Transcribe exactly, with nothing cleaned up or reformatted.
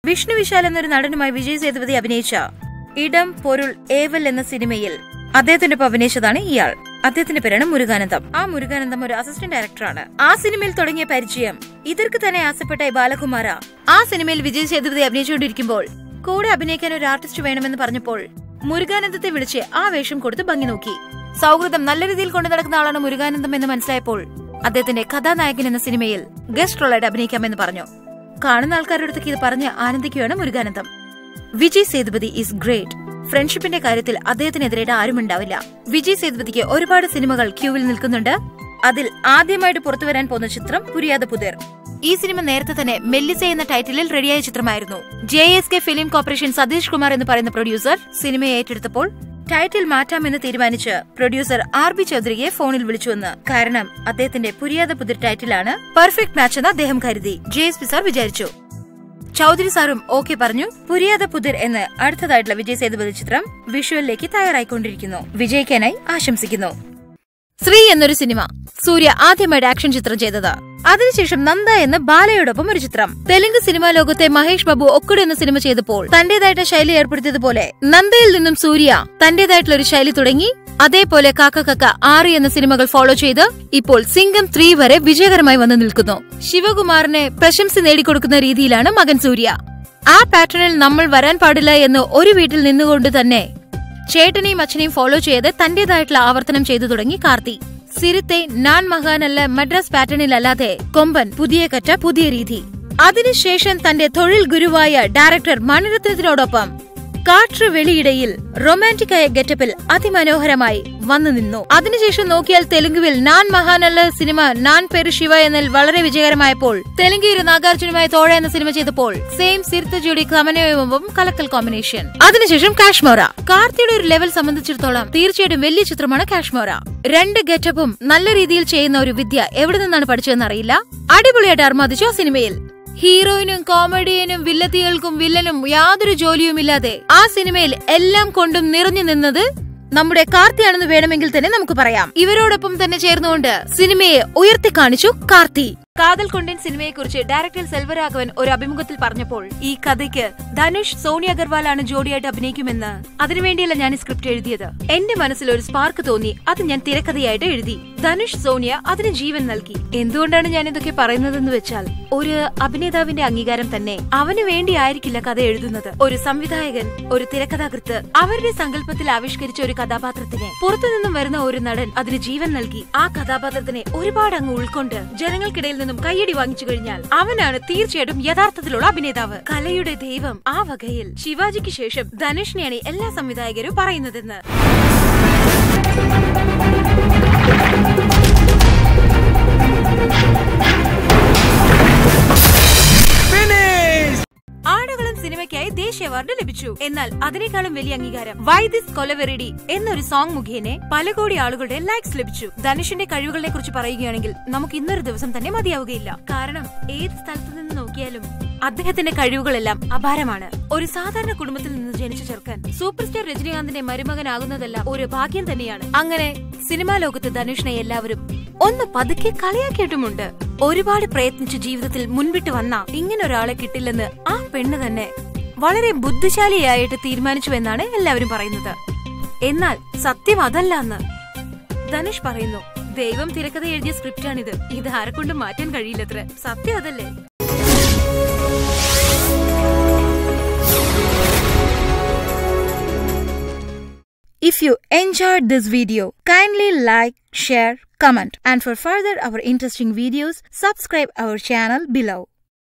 വിഷ്ണു വിശാൽ എന്നൊരു നടനുമായി വിജയ് സേതുപതി അഭിനയിച്ച ഇടം പൊരുൾ ഏവൽ എന്ന സിനിമയിൽ അദ്ദേഹത്തിന്റെ ഒപ്പം അഭിനയിച്ചതാണ് ഇയാൾ. അദ്ദേഹത്തിന്റെ പേരാണ് മുരുകാനന്ദം. ആ മുരുകാനന്ദം ഒരു അസിസ്റ്റന്റ് ഡയറക്ടറാണ്. ആ സിനിമയിൽ തുടങ്ങിയ പരിചയം ഇതർക്ക് തന്നെ ആസപ്പെട്ട ബാലകുമാര ആ സിനിമയിൽ വിജയ് സേതുപതി അഭിനയിച്ചുകൊണ്ടിരിക്കുമ്പോൾ കൂടെ അഭിനയിക്കാൻ ഒരു ആർട്ടിസ്റ്റ് വേണമെന്ന് പറഞ്ഞപ്പോൾ മുരുകാനന്ദത്തെ വിളിച്ച് ആ വേഷം കൊടുത്ത് ഭംഗി നോക്കി. സൗഹൃദം നല്ല രീതിയിൽ കൊണ്ടു നടക്കുന്ന ആളാണ് മുരുകാനന്ദം എന്ന് മനസ്സിലായപ്പോൾ അദ്ദേഹത്തിന്റെ കഥാനായകൻ എന്ന സിനിമയിൽ ഗസ്റ്റ് റോളായിട്ട് അഭിനയിക്കാമെന്ന് പറഞ്ഞു. കാണുന്ന ആൾക്കാരുടെ അടുത്തേക്ക് ഇത് പറഞ്ഞ് ആനന്ദിക്കുകയാണ് മുരുകാനന്ദം. Vijay Sethupathi is great. ഫ്രണ്ട്ഷിപ്പിന്റെ കാര്യത്തിൽ അദ്ദേഹത്തിനെതിരായിട്ട് ആരും ഉണ്ടാവില്ല. വിജയ് സേതുപതിക്ക് ഒരുപാട് സിനിമകൾ ക്യൂവിൽ നിൽക്കുന്നുണ്ട്. അതിൽ ആദ്യമായിട്ട് പുറത്തുവരാൻ പോകുന്ന ചിത്രം പുരിയാത പുതിർ. ഈ സിനിമ നേരത്തെ തന്നെ മെല്ലിസ എന്ന ടൈറ്റിലിൽ റെഡിയായ ചിത്രമായിരുന്നു. J S K film corporation Sathish Kumar എന്ന് പറയുന്ന പ്രൊഡ്യൂസർ സിനിമയെ ഏറ്റെടുത്തപ്പോൾ ടൈറ്റിൽ മാറ്റാമെന്ന് തീരുമാനിച്ച് പ്രൊഡ്യൂസർ ആർ ബി ചൌധരിയെ ഫോണിൽ വിളിച്ചുവെന്ന്. കാരണം അദ്ദേഹത്തിന്റെ പുരിയാത പുതിർ ടൈറ്റിലാണ് പെർഫെക്റ്റ് മാച്ച് എന്ന് അദ്ദേഹം കരുതി. ജെ എസ് പി സാർ വിചാരിച്ചു. ചൌധരി സാറും ഓക്കെ പറഞ്ഞു. പുരിയാത പുതിർ എന്ന് അടുത്തതായിട്ടുള്ള വിജയ് സേതുപതി ചിത്രം വിഷ്വലിലേക്ക് തയ്യാറായിക്കൊണ്ടിരിക്കുന്നു. വിജയിക്കാനായി ആശംസിക്കുന്നു. ശ്രീ എന്നൊരു സിനിമ സൂര്യ ആദ്യമായിട്ട് ആക്ഷൻ ചിത്രം ചെയ്തത്. അതിനുശേഷം നന്ദ എന്ന ബാലയോടൊപ്പം ഒരു ചിത്രം. തെലുങ്ക് സിനിമാ ലോകത്തെ മഹേഷ് ബാബു ഒക്കട് എന്ന സിനിമ ചെയ്തപ്പോൾ തന്റേതായിട്ട് ശൈലി ഏർപ്പെടുത്തിയതുപോലെ നന്ദയിൽ നിന്നും സൂര്യ തന്റേതായിട്ടുള്ള ഒരു ശൈലി തുടങ്ങി. അതേപോലെ കാക്ക കക്ക ആറ് എന്ന സിനിമകൾ ഫോളോ ചെയ്ത് ഇപ്പോൾ സിംഗം ത്രീ വരെ വിജയകരമായി വന്നു നിൽക്കുന്നു. ശിവകുമാറിനെ പ്രശംസ നേടിക്കൊടുക്കുന്ന രീതിയിലാണ് മകൻ സൂര്യ. ആ പാറ്റേണിൽ നമ്മൾ വരാൻ പാടില്ല എന്ന് ഒരു വീട്ടിൽ നിന്നുകൊണ്ട് തന്നെ ചേട്ടനെയും അച്ഛനെയും ഫോളോ ചെയ്ത് തന്റേതായിട്ടുള്ള ആവർത്തനം ചെയ്തു തുടങ്ങി കാർത്തി. സിരിത്തെ നാൻ മഹാനല്ല മദ്രാസ് പാറ്റേണിലല്ലാതെ കൊമ്പൻ പുതിയ കറ്റ പുതിയ രീതി. അതിനുശേഷം തന്റെ തൊഴിൽ ഗുരുവായ ഡയറക്ടർ മണിരത്നത്തിനോടൊപ്പം കാറ്റ് വെളിയിടയിൽ റൊമാന്റിക് ആയ ഗെറ്റപ്പിൽ അതിമനോഹരമായി വന്നു നിന്നു. അതിനുശേഷം നോക്കിയാൽ തെലുങ്കുവിൽ നാൻ മഹാനല്ല സിനിമ നാൻ പേരു ശിവ എന്നതിൽ വളരെ വിജയകരമായപ്പോൾ തെലുങ്കിൽ നാഗാർജുനുമായി തോഴ എന്ന സിനിമ ചെയ്തപ്പോൾ സെയിം സിർത്ത ജോഡി കമനയൊപ്പം കലക്കൽ കോമ്പിനേഷൻ. അതിനുശേഷം കാശ്മോറ. കാർത്തിയുടെ ഒരു ലെവൽ സംബന്ധിച്ചിടത്തോളം തീർച്ചയായിട്ടും വലിയ ചിത്രമാണ് കാശ്മോറ. രണ്ട് ഗെറ്റപ്പും നല്ല രീതിയിൽ ചെയ്യുന്ന ഒരു വിദ്യ എവിടെ നിന്നാണ് പഠിച്ചതെന്ന് അറിയില്ല. അടിപൊളിയായിട്ട് അർമാദിച്ചു ആ സിനിമയിൽ. ഹീറോയിനും കോമഡിയനും വില്ലത്തികൾക്കും വില്ലനും യാതൊരു ജോലിയുമില്ലാതെ ആ സിനിമയിൽ എല്ലാം കൊണ്ടും നിറഞ്ഞു നിന്നത് നമ്മുടെ കാർത്തിയാണെന്ന് വേണമെങ്കിൽ തന്നെ നമുക്ക് പറയാം. ഇവരോടൊപ്പം തന്നെ ചേർന്നുകൊണ്ട് സിനിമയെ ഉയർത്തി കാണിച്ചു കാർത്തി. കാതൽ കൊണ്ടൻ സിനിമയെ കുറിച്ച് ഡയറക്ടർ സെൽവരാഘവൻ ഒരു അഭിമുഖത്തിൽ പറഞ്ഞപ്പോൾ ഈ കഥയ്ക്ക് ധനുഷ് സോണി അഗർവാലാണ് ജോഡിയായിട്ട് അഭിനയിക്കുമെന്ന് അതിനുവേണ്ടിയല്ല ഞാൻ സ്ക്രിപ്റ്റ് എഴുതിയത്. എന്റെ മനസ്സിൽ ഒരു സ്പാർക്ക് തോന്നി, അത് ഞാൻ തിരക്കഥയായിട്ട് എഴുതി. ധനുഷ് സോണിയ അതിന് ജീവൻ നൽകി. എന്തുകൊണ്ടാണ് ഞാൻ ഇതൊക്കെ പറയുന്നതെന്ന് വെച്ചാൽ ഒരു അഭിനേതാവിന്റെ അംഗീകാരം തന്നെ അവന് വേണ്ടി ആയിരിക്കില്ല കഥ എഴുതുന്നത്. ഒരു സംവിധായകൻ, ഒരു തിരക്കഥാകൃത്ത് അവരുടെ സങ്കല്പത്തിൽ ആവിഷ്കരിച്ച ഒരു കഥാപാത്രത്തിന് പുറത്തുനിന്നും വരുന്ന ഒരു നടൻ അതിന് ജീവൻ നൽകി ആ കഥാപാത്രത്തിനെ ഒരുപാട് അങ്ങ് ഉൾക്കൊണ്ട് ജനങ്ങൾക്കിടയിൽ നിന്നും കയ്യടി വാങ്ങിച്ചു കഴിഞ്ഞാൽ അവനാണ് തീർച്ചയായിട്ടും യഥാർത്ഥത്തിലുള്ള അഭിനേതാവ്. കലയുടെ ദൈവം. ആ വകയിൽ ശിവാജിക്ക് ശേഷം ധനുഷിനെയാണ് എല്ലാ സംവിധായകരും പറയുന്നതെന്ന്. ആടുകളും സിനിമയ്ക്കായി ദേശീയ അവാർഡ് ലഭിച്ചു. എന്നാൽ അതിനേക്കാളും വലിയ അംഗീകാരം വൈ ദിസ് കൊലവെറിഡി എന്നൊരു സോങ് മുഖേന പല കോടി ആളുകളുടെ ലൈക്സ് ലഭിച്ചു. ധനുഷിന്റെ കഴിവുകളെ കുറിച്ച് പറയുകയാണെങ്കിൽ നമുക്ക് ഇന്നൊരു ദിവസം തന്നെ മതിയാവുകയില്ല. കാരണം ഏത് സ്ഥലത്തു നിന്ന് നോക്കിയാലും അദ്ദേഹത്തിന്റെ കഴിവുകളെല്ലാം അപാരമാണ്. ഒരു സാധാരണ കുടുംബത്തിൽ നിന്ന് ജനിച്ച ചെറുക്കൻ സൂപ്പർ സ്റ്റാർ രജനീകാന്തിന്റെ മരുമകനാകുന്നതെല്ലാം ഒരു ഭാഗ്യം തന്നെയാണ്. അങ്ങനെ സിനിമാ ലോകത്ത് ധനുഷിനെ എല്ലാവരും ഒന്ന് പതുക്കെ കളിയാക്കിയിട്ടുമുണ്ട്. ഒരുപാട് പ്രയത്നിച്ച് ജീവിതത്തിൽ മുൻപിട്ട് വന്ന ഇങ്ങനെ ഒരാളെ കിട്ടില്ലെന്ന് ആ പെണ്ണ് തന്നെ വളരെ ബുദ്ധിശാലിയായിട്ട് തീരുമാനിച്ചുവെന്നാണ് എല്ലാവരും പറയുന്നത്. എന്നാൽ സത്യം അതല്ല എന്ന് ധനുഷ് പറയുന്നു. ദൈവം തിരക്കഥ എഴുതിയ സ്ക്രിപ്റ്റാണിത്, ഇത് ആരെക്കൊണ്ടും മാറ്റാൻ കഴിയില്ലത്ര. സത്യം അതല്ലേ? If you enjoyed this video, kindly like, share, comment, and for further our interesting videos, subscribe our channel below.